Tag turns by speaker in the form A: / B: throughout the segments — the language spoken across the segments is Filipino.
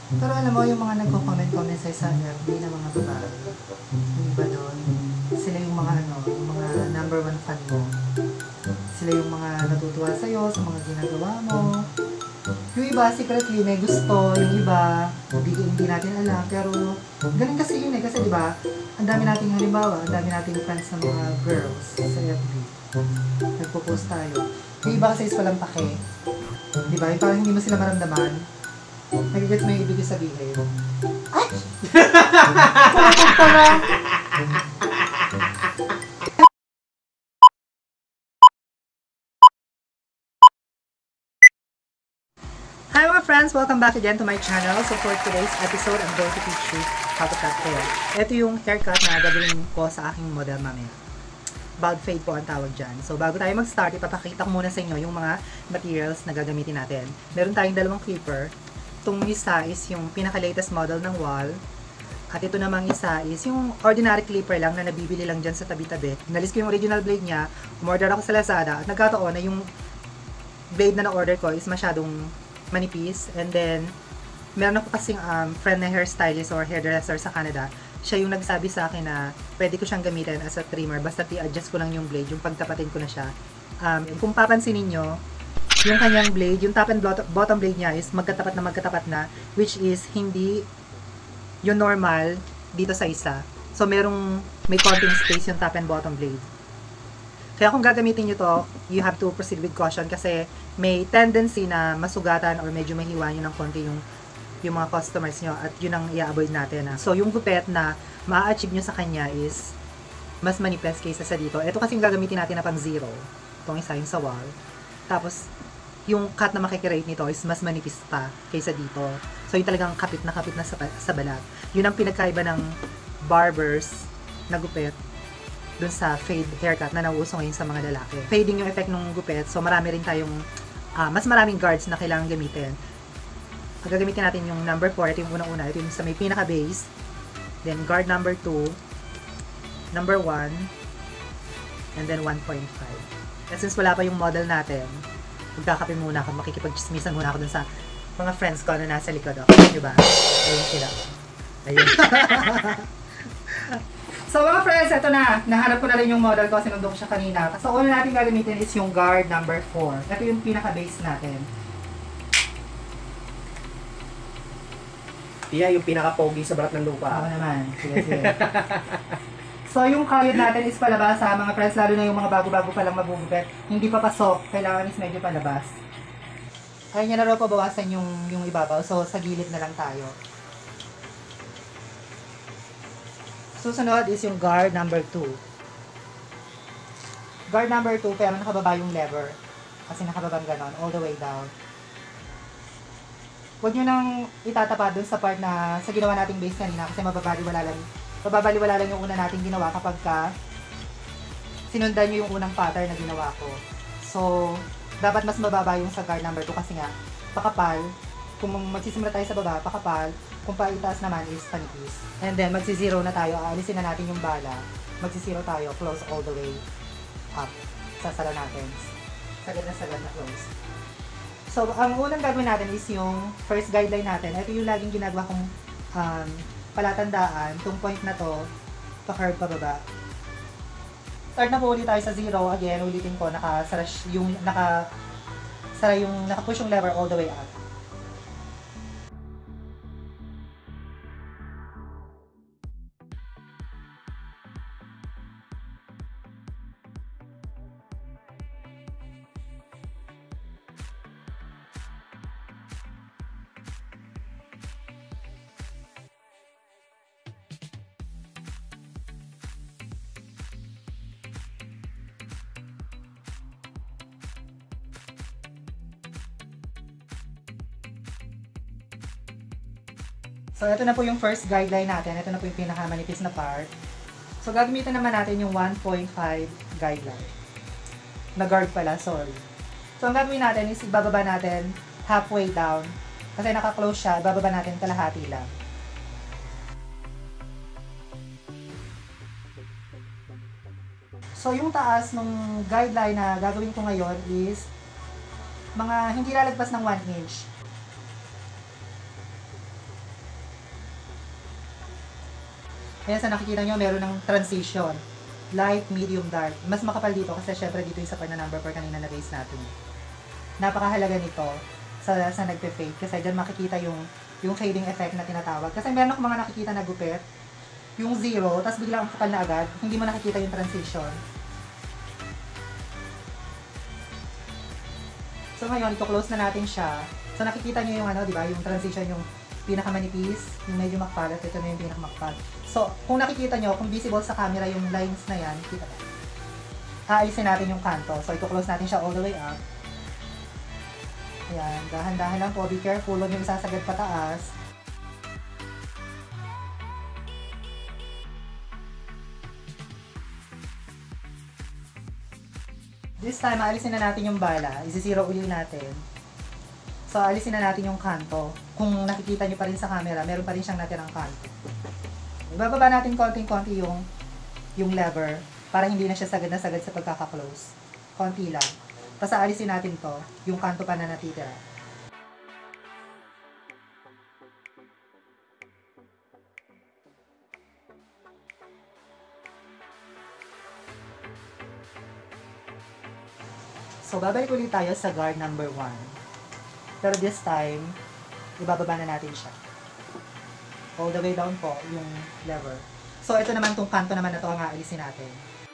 A: Pero alam mo, yung mga nagko-comment-comment sa FB na mga babae, yung iba doon, sila yung mga yung mga number one fan mo. Sila yung mga natutuwa sa'yo, sa mga ginagawa mo. Yung iba, secretly, may gusto. Yung iba, hindi natin alam. Pero, ganun kasi yun eh. Kasi diba, ang dami nating halimbawa, ang dami nating friends na mga girls sa FB. Nagpo-post tayo. Yung iba kasi is walang pake. Diba? Yung parang hindi mo sila maramdaman. Nagigets mo yung ibig sabihin. Ay! Pumunta na! Hi mga friends! Welcome back again to my channel. So for today's episode, I'm going to teach you how to cut hair. Ito yung haircut na gagawin ko sa aking model mamaya. Bald fade po ang tawag dyan. So bago tayo mag-start, ipapakita ko muna sa inyo yung mga materials na gagamitin natin. Meron tayong dalawang clipper. Itong isa is yung pinaka-latest model ng wall. At ito namang isa is yung ordinary clipper lang na nabibili lang dyan sa tabi-tabi. Nalis ko yung original blade niya, umorder ako sa Lazada at nagkataon na yung blade na na-order ko is masyadong manipis. And then, meron ako kasing friend na hairstylist or hairdresser sa Canada. Siya yung nagsabi sa akin na pwede ko siyang gamitin as a trimmer. Basta i-adjust ko lang yung blade, yung pagtapatin ko na siya. Kung papansinin nyo, yung kanyang blade, yung top and bottom blade niya is magkatapat na, which is hindi yung normal dito sa isa. So, may konting space yung top and bottom blade. Kaya kung gagamitin nyo to, you have to proceed with caution kasi may tendency na masugatan or medyo mahiwa nyo ng konti yung mga customers nyo at yun ang i-avoid natin. So, yung gupet na ma-achieve nyo sa kanya is mas manipis kaysa sa dito. Ito kasi yung gagamitin natin na pang zero. Itong isa yung sa wall. Tapos, yung cut na makikirate nito is mas manipis pa kaysa dito. So, yung talagang kapit na sa balat. Yun ang pinagkaiba ng barbers na gupet dun sa fade haircut na nauuso ngayon sa mga lalaki. Fading yung effect ng gupet, so marami rin tayong, mas maraming guards na kailangan gamitin. Ang gagamitin natin yung number 4, ito yung unang-una, ito yung sa may pinaka-base. Then guard number 2, number 1, and then 1.5. And since wala pa yung model natin, magkakape muna ako, makikipag-chismisan muna ako dun sa mga friends ko na nasa likod. Okay, diba? Ayun sila. Ayun. So mga friends, ito na. Nahanap ko na rin yung model ko. Sinundo ko siya kanina. So una natin gagamitin is yung guard number 4. Ito yung pinaka-base natin.
B: Yeah, yung pinaka-pogi sa balat ng lupa.
A: Ako naman. Sige, sige. So yung kayod natin is palabas sa mga friends. Lalo na yung mga bago-bago pa lang magugupit. Hindi pa pasok. Kailangan is medyo palabas. Ayun niya na raw pabawasan yung ibabaw. So sa gilid na lang tayo. Susunod is yung guard number 2. Guard number 2, pero nakababa yung lever. Kasi nakababang ganon, all the way down. Huwag nyo nang itatapa dun sa part na sa ginawa nating base kanina kasi mababaliwala lang yung una nating ginawa kapag sinundan nyo yung unang pattern na ginawa ko. So, dapat mas mababa yung sa guard number 2 kasi nga, pakapal. Kung magsisimula tayo sa baba, pakapal. Kung paitaas naman is panipis. And then, magsi-zero na tayo. Aalisin na natin yung bala. Magsi-zero tayo. Close all the way up. Sasara natin. Sagad na close. So, ang unang gagawin natin is yung first guideline natin. Ito yung laging ginagawa kong palatandaan. Itong point na to, pa-curve pababa. Start na po ulit tayo sa zero. Again, ulitin ko. Naka-push yung lever all the way up. So, ito na po yung first guideline natin. Ito na po yung pinakamanipis na part. So, gagamitin naman natin yung 1.5 guideline. Na guard pala, sorry. So, ang gagawin natin is ibababa natin halfway down. Kasi naka-close siya, ibababa natin kalahati lang. So, yung taas ng guideline na gagawin ko ngayon is mga hindi lalagpas ng 1 inch. Ayan, sa nakikita nyo, meron ng transition. Light, medium, dark. Mas makapal dito kasi syempre dito yung sa part na number 4 kanina na base natin. Napakahalaga nito sa nagpe-fade kasi dyan makikita yung fading effect na tinatawag. Kasi meron ako mga nakikita na gupit, yung 0, tapos biglang kapal na agad, hindi mo nakikita yung transition. So ngayon, ito-close na natin siya. So nakikita nyo yung di ba, yung transition, yung pinakamanipis, yung medyo makpal, at ito na yung pinakamakpal. So, kung nakikita nyo, kung visible sa camera yung lines na yan, kita ba? Aalisin natin yung kanto. So, ito-close natin siya all the way up. Ayan, dahan-dahan lang po. Be careful, huwag nyo isasagad pataas. This time, aalisin na natin yung bala. Isi-zero uli natin. So, alisin na natin yung kanto. Kung nakikita nyo pa rin sa camera, meron pa rin siyang natirang kanto. Ibababa natin konting-konti yung lever para hindi na siya sagad na sagad sa pagkaka-close. Konti lang. Tapos aalisin natin to, yung kanto pa na natitira. So, babalik ulit tayo sa guard number 1. Pero this time, ibababa na natin siya. All the way down po, yung lever. So, ito naman, itong kanto naman na ito ang aalisin natin.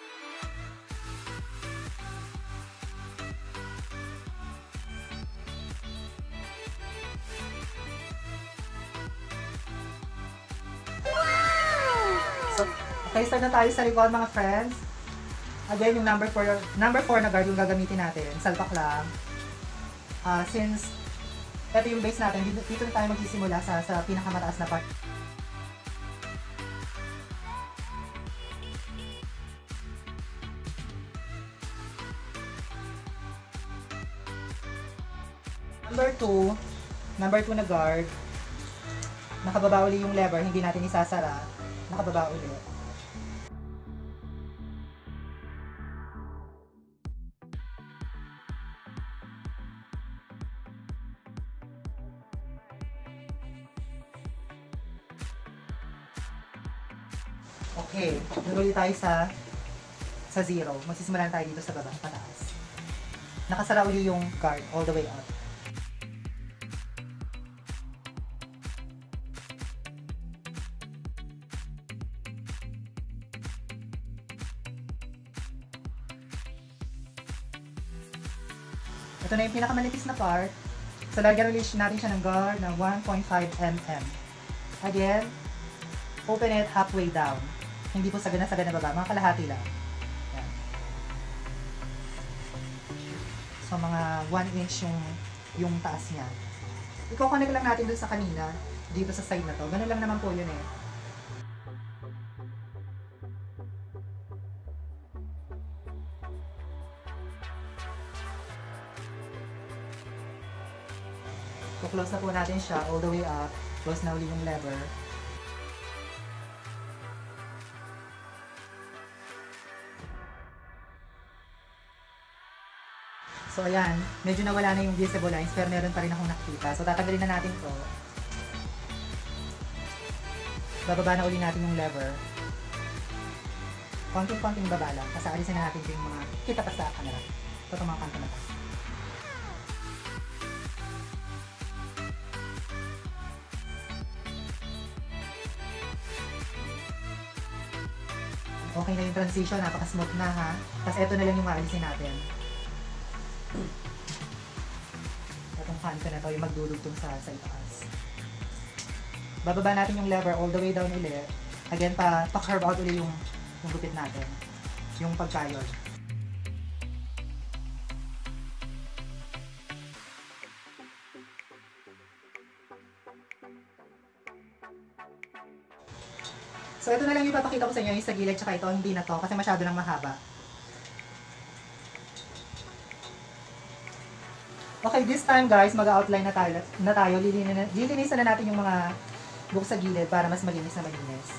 A: So, okay, start na tayo sa likod mga friends. Again, yung number 4 na guard yung gagamitin natin. Salpak lang. Since ito yung base natin, dito na tayo magsisimula sa pinakamataas na part. Number 2 na guard. Nakababa uli yung lever, hindi natin isasara. Nakababa uli. Okay, nulit tayo sa 0. Magsisimulan tayo dito sa baba, pataas. Nakasara uli yung guard all the way up. Ito na yung pinakamanipis na part. So, lagyan ulit natin siya ng guard na 1.5 mm. Again, open it halfway down. Hindi po sagad na baba, mga kalahati lang. Yan. So, mga 1 inch yung taas niya. I-connect lang natin dun sa kanina, dito sa side na to. Ganun lang naman po yun eh. So, close na po natin siya all the way up. Close na uli yung lever. So, ayan. Medyo nawala na yung visible lines, pero meron pa rin akong nakikita. So, tatanggalin na natin to. Bababa na uli natin yung lever. Konting-konting baba lang. Kasi alisin na natin yung mga kita pa sa camera. Ito mga kanto na to. Okay na yung transition. Napaka-smooth na ha. Tapos ito na lang yung maalisin natin. Itong kanto na to, yung magdudugtong sa itaas. Bababa natin yung lever all the way down ulit. Again, pa-curve out ulit yung gupit natin. Yung pagkayod. So, ito na lang yung papakita ko sa inyo, yung sa gilid, tsaka ito, hindi na to, kasi masyado nang mahaba. Okay, this time guys, mag-outline na tayo. Lilinisan na natin yung mga buhok sa gilid para mas malinis na malinis.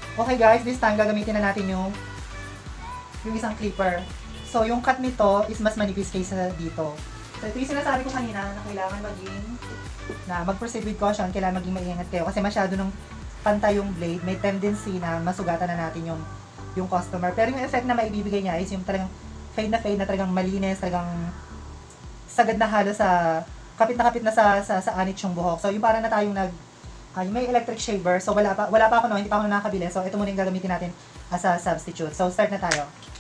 A: Okay guys, this time gagamitin na natin yung isang clipper. So yung cut nito is mas manipis kaysa dito. So ito yung sinasabi ko kanina na kailangan mag-proceed with caution, kailangan maging maingat kayo kasi masyado nung pantay yung blade, may tendency na masugatan na natin yung customer. Pero yung effect na maibibigay niya is yung talagang fade na talagang malinis, talagang sagad na halo sa kapit na sa anit yung buhok. So yung para na tayong may electric shaver. So wala pa ako no, hindi pa ako nakakabili. So ito muna yung gagamitin natin as a substitute. So start na tayo.